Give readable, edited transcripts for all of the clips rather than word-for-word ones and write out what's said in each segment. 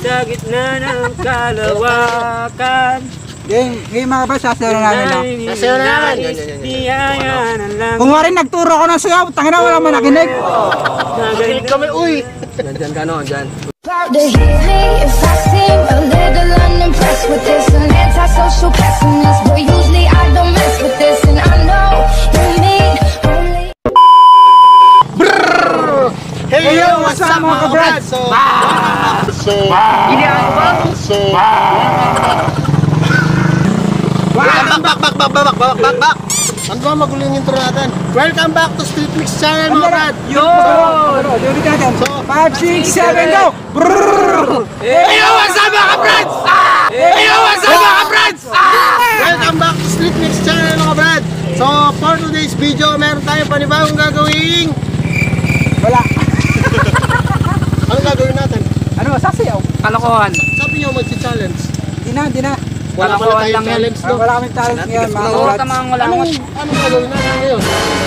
sa gitna ng kalawakan. Game mga kapatid, sasayaw na namin lang. Sasayaw na namin. Kung nga rin nagturo ko ng sayaw, tangin na wala man nakinig. Nakinig kami, uy! Dyan ka no, dyan. Proud to hear me if I seem a little unimpressed with this. An antisocial pessimist, but usually I don't mess with this. And I know you mean only. Hey yo, what's up mga kabrad? Back. Ano ba magulo yung intro natin? Welcome back to Street Mix Channel mga kabrad! Yo! So, 5, 6, 7, go! Hey yo, what's up mga kabrad? Hey yo, what's up mga kabrad? Welcome back to Street Mix Channel mga kabrad! So, for today's video, meron tayong panibagong gagawin. Wala. Ano gagawin natin? Ano, sasayaw? Kalokohan. Sabi nyo magsi-challenge. Di na. Wala pala tayong challenge no? Wala kaming talent ngayon mga Oo, kapatid. tamang wala Anong gagawin natin ngayon?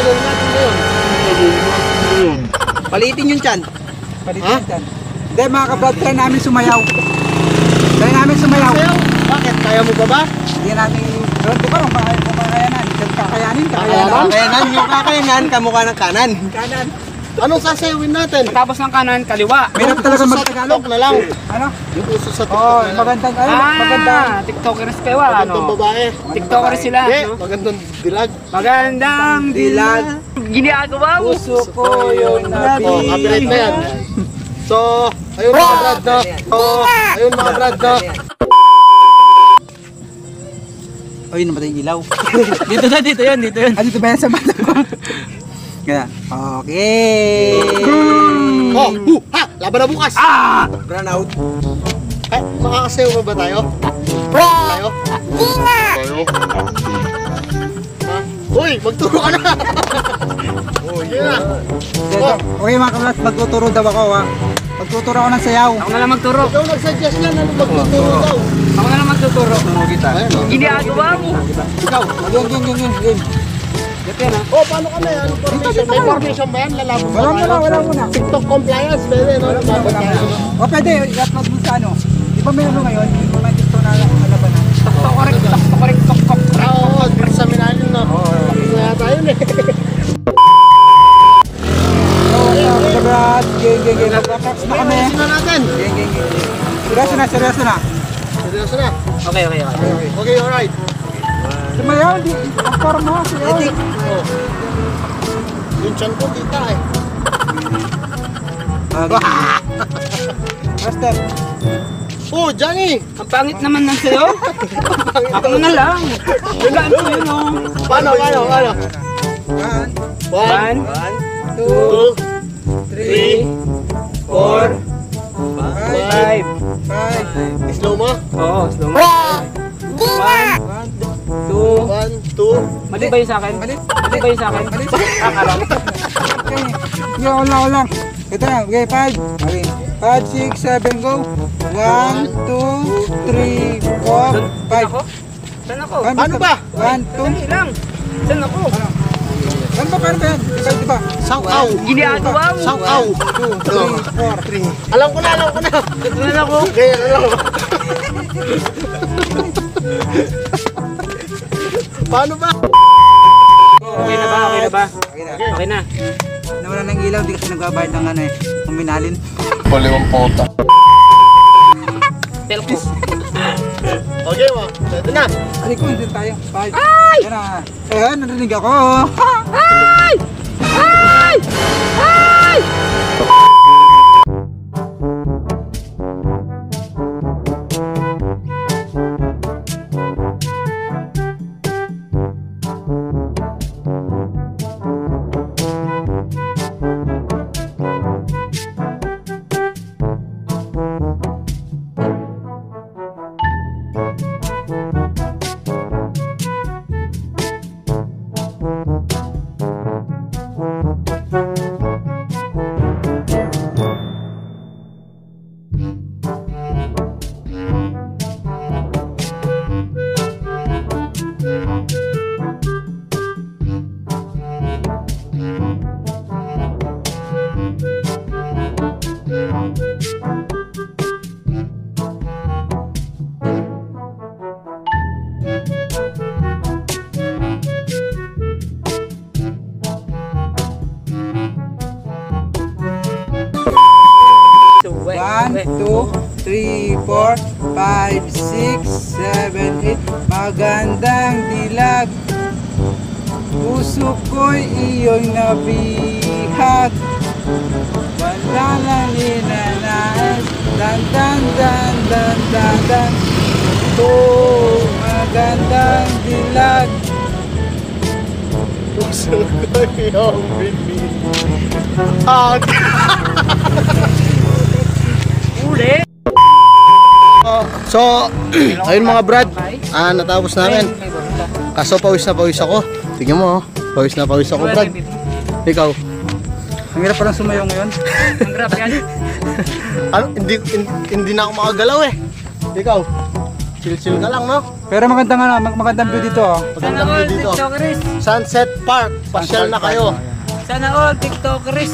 Palitin yung chan. Palitin yan. Hindi mga kapatid, try namin sumayaw. Sayaw? Bakit? Kaya mo ba ba? Hindi namin, ewan ko ba kung kakayanan. Kakayanin. Yung kakayanan, kamukha ng kanan. Kanan. Anong sasayawin natin? Tapos ng kanan, kaliwa. Meron talaga Puso sa magtagalog. TikTok na lang. Ano? Yung puso sa TikTok Oh, na lang. magandang, magandang. TikTokers kayo, Magandang ano? babae. TikTokers sila, Hindi, no? magandang dilag. Magandang dilag. Ginagawa mo. Puso ko yung Oh, copyright na yan. So, ayun mga brad, no? Ayun mga brad, no? Ay, namatay yung ilaw. Dito yun. Dito ba yan sa mata ko? Kaya, okay. Oh, ha! Laban na bukas! Run out. Eh, makakasayaw pa ba tayo? Tayo? Ha? Uy, magturo ka na! Oh, yun na! Okay mga kamlat, magtuturo daw ako ha. Magtuturo ako ng sayaw. Ako na lang magturo. Ikaw nagsuggest yan, ano magtuturo daw? Ako na lang magtuturo. Ayan, oh. Ginagawa mo. Ikaw, Game. Ito yan, ha? oh, paano ka na yan? Formation. May formation ba yan? Lalabo ba Wala muna. TikTok compliance, pwede, no? Lumabot tayo, no? O pwede, i-upload mo sa ano. Di ba meron ngayon? Yung mga TikTok na labanan. Tok. Ah, oo, dito sa Minalin, no? Kaya tayo, eh. Game. Nag-approx na kami. Ayusin na natin. Game. Seryoso na. Seryoso na. Okay. Okay, alright. Sumayaw, di. Ang forma, sayaw. Oh. Yung chan ko, kita eh. Master. Oh, Johnny! Ang pangit naman ng sayo. Ako na lang. Walaan ko yun, oh. Paano? One, 1, 2, 3, 4, 5. 5. slow mo? Oo, slow mo. 1, 2. 1, 2. Mali ba yun sa akin? Mali ba yun sa akin? Akalang. Okay, lang. Ito na, okay, 5. Okay, 5, 6, 7, go. 1, 2, 3, 4, 5. Saan ako? Paano ba? 1, 2. Dali lang. Saan ako? Paano ba? Diba? Saw-aw. Ginagawa mo. Saw-aw. 2, 3, 4. Alam ko na. Ito na ako. Okay, alam ko. Paano ba? Okay na ba? Okay na. Nawala ng ilaw, di kasi nagbabayad ng ano eh. Kuminalin. Palimang pota. Telco. Okay mo. Ito na. Ay, kung hindi tayo. 5. Ay! Yan na. Narinig ako. 1, 2, 3, 4, 5, 6, 7, 8. Magandang dilag. Puso ko'y iyong nabihag. Wala na ninanais. Dan dan dan dan dan dan. Oh, magandang dilag. Puso ko yung binihag. Uli. So, ayun mga brad, natapos namin. Kaso pawis na pawis ako. Tingnan mo, pawis na pawis ako brad. Ikaw? Ang hirap parang sumayaw ngayon. Ang grab yan. Ano, hindi na ako makagalaw eh. Ikaw? Chill-chill ka lang, no? Pero magandang view dito. Sana Magandang all view dito. TikTokers. Sunset Park, pasyal na kayo. Sana all TikTokers.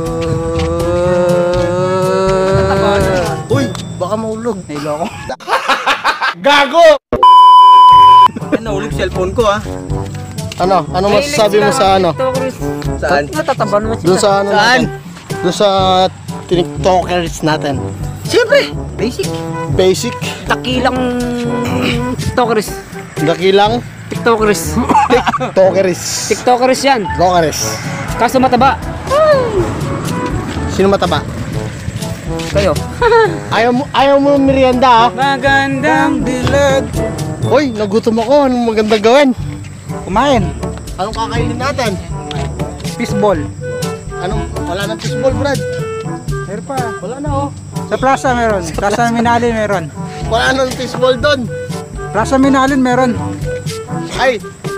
Uy, baka maulog. Nailo ako. Gago! Nahulog cellphone ko ah. Ano masasabi mo sa ano? TikTokers. Saan? Natataba naman siya. Doon sa ano Saan? natin? Doon sa TikTokers natin. Siyempre. Basic. Basic, Takilang TikTokers. dakilang, TikTokers. TikTokers. TikTokers yan. TikTokers. Kaso mataba. Sino mataba? Kayo. Ayaw mo merienda ah. Magandang Dilag. Hoy, nagutom ako. Anong magandang gawin? Kumain. Anong kakainin natin? Fishball. Wala nang fishball, Brad. Meron pa. Wala na oh. Sa Plaza meron. Plaza Minalin meron. Wala nang fishball doon. Plaza Minalin meron. Ay.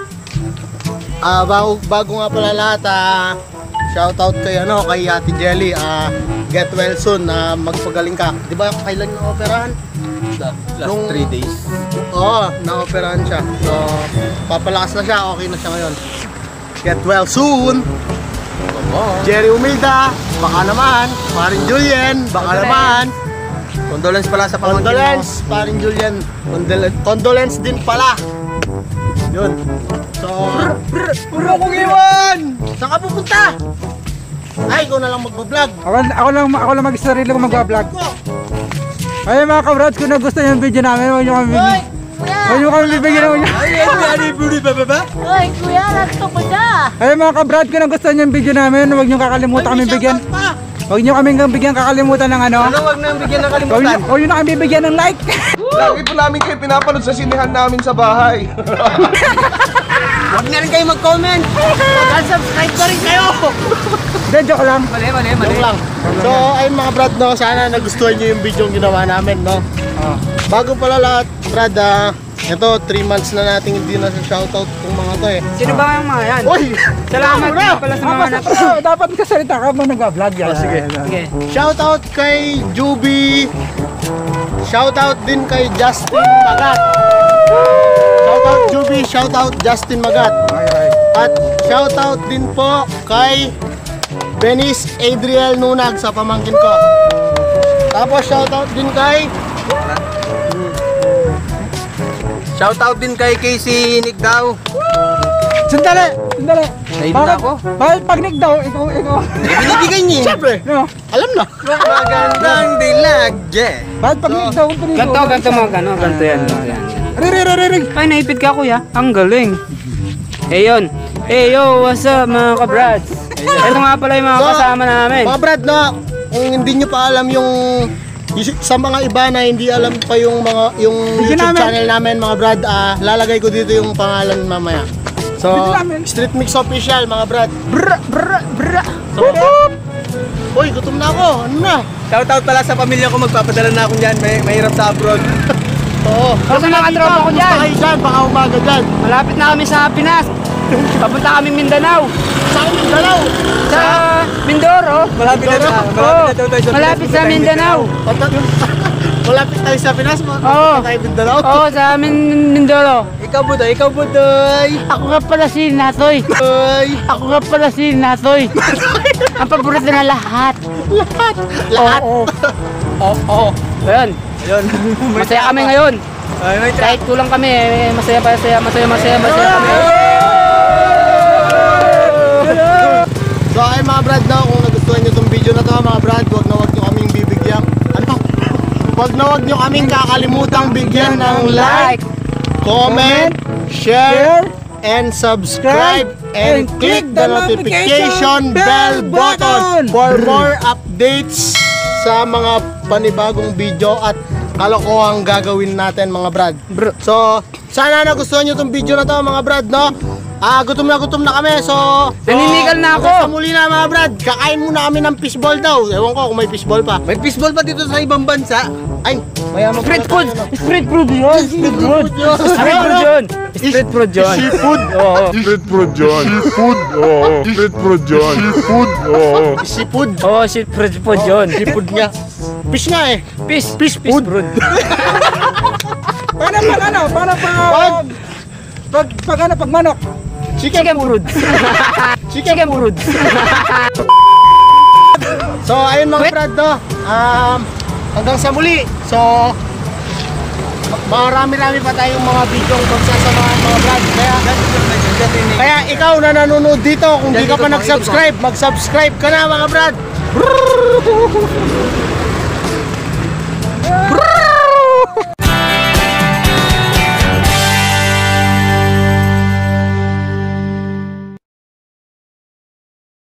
Bago nga pala lahat, shoutout kay Ate Jelly. Get well soon. Magpagaling ka. 'Di ba kailan yung operahan? Last 3 days. Oo, na-operahan siya. So, papalakas na siya. Okay na siya ngayon. Get well soon. Jerry Umilda, baka naman. Parin Julian, baka naman. Condolence pala sa Condolence, Parin Julian. Condolence din pala. Yun. So, puro kong iwan! Saan ka pupunta? Ay, ikaw na lang magbablog. Ako lang mag-sarili ko mag-vlog. Ay mga kabrads, kung nagustuhan yung video namin, huwag nyo kami bibigyan. Huwag nyo kami bibigyan. Hoy, kuya, nandito ko siya. Ay mga kabrads, kung nagustuhan yung video namin, huwag nyo kakalimutan kami bigyan. Huwag nyo kami bigyan kakalimutan ng ano. Huwag nang bigyan ng Huwag nyo na kami bibigyan ng like. Lagi po namin kayo pinapanood sa sinehan namin sa bahay. Huwag na rin kayo mag-comment. Mag-subscribe pa rin kayo. Then joke lang. Mali. Joke lang. So, ayun mga brad, no, sana nagustuhan nyo yung video yung ginawa namin, no. Bago pala lahat, brad, ito 3 months na natin hindi na sa shoutout kung mga to eh. Sino ba yung mga yan? Uy! Salamat nga pala sa mga nap. Dapat kasalita ka mo nag-vlog yan. Sige. Sige. Shoutout kay Juby. Shoutout din kay Justin Magat. Shoutout Juby, shoutout Justin Magat. At shoutout din po kay Benis Adriel Nunag sa pamangkin ko. Tapos shoutout din kay Shoutout din kay Casey Nick daw. Sandali. Naiba na ako. Bakit pag Nick daw, ikaw. binibigay niya. Siyempre, No. alam na. Magandang dilag, yeah. Bakit pag Nick daw, Ganto mo, ganto yan. Ring. Ay, naipid ka kuya. Ang galing. Hey yun. Hey yo, what's up mga kabrads? Ito nga pala yung mga kasama namin. Mga brad, no, kung hindi nyo pa alam yung sa mga iba na hindi alam pa yung YouTube channel namin, mga brad, lalagay ko dito yung pangalan mamaya. So, Street Mix Official, mga brad. So, uy, gutom na ako. Ano na? Shoutout pala sa pamilya ko, magpapadala na akong dyan. Mahirap sa abroad. Oo. Sa mga tropa ko dyan. Kayo dyan, baka umaga dyan. Malapit na kami sa Pinas. Papunta kami Mindanao. Saan yung dalaw? Sa Mindoro. Malapit Malapit sa Mindanao. Malapit tayo sa Pinas, Oo. tayo Mindanao. Oo, sa Mindoro. Ikaw budoy. Ako nga pala si Natoy. Ako nga pala si Natoy. Ang paborito na lahat. Lahat. Oo. Ayun. Masaya kami ngayon. Kahit kulang kami, masaya kami. So ay mga brad, no, kung nagustuhan nyo itong video na to mga brad, huwag nyo kaming bibigyan. Ano? wag nyo kaming kakalimutang bigyan ng like, comment, share, and subscribe, and click the notification bell button for more updates sa mga panibagong video at kalokohang gagawin natin mga brad. So, sana nagustuhan nyo itong video na to mga brad, no? Gutom na kami, so Naninigal na ako. Sa muli na mga brad, kakain muna kami ng fishball daw. Ewan ko kung may fishball pa. May fishball pa dito sa ibang bansa. Ay, mayaman Street food! Street food yun! Street food! Street food yun! Street food yun! Seafood! Oo. Street food yun. Seafood. Oo. Street food yun. Seafood. Oo. Seafood! Oo, street food yun. Seafood nga. Fish nga eh. Fish food. Paano pag ano? Paano pag manok? Chicken food. Chicken food. So, ayun mga brad, no? Hanggang sa muli. So, marami-rami pa tayong mga video ang magsasamahan mga brad. Kaya ikaw na nanonood dito, kung di ka pa nag-subscribe, mag-subscribe ka na mga brad.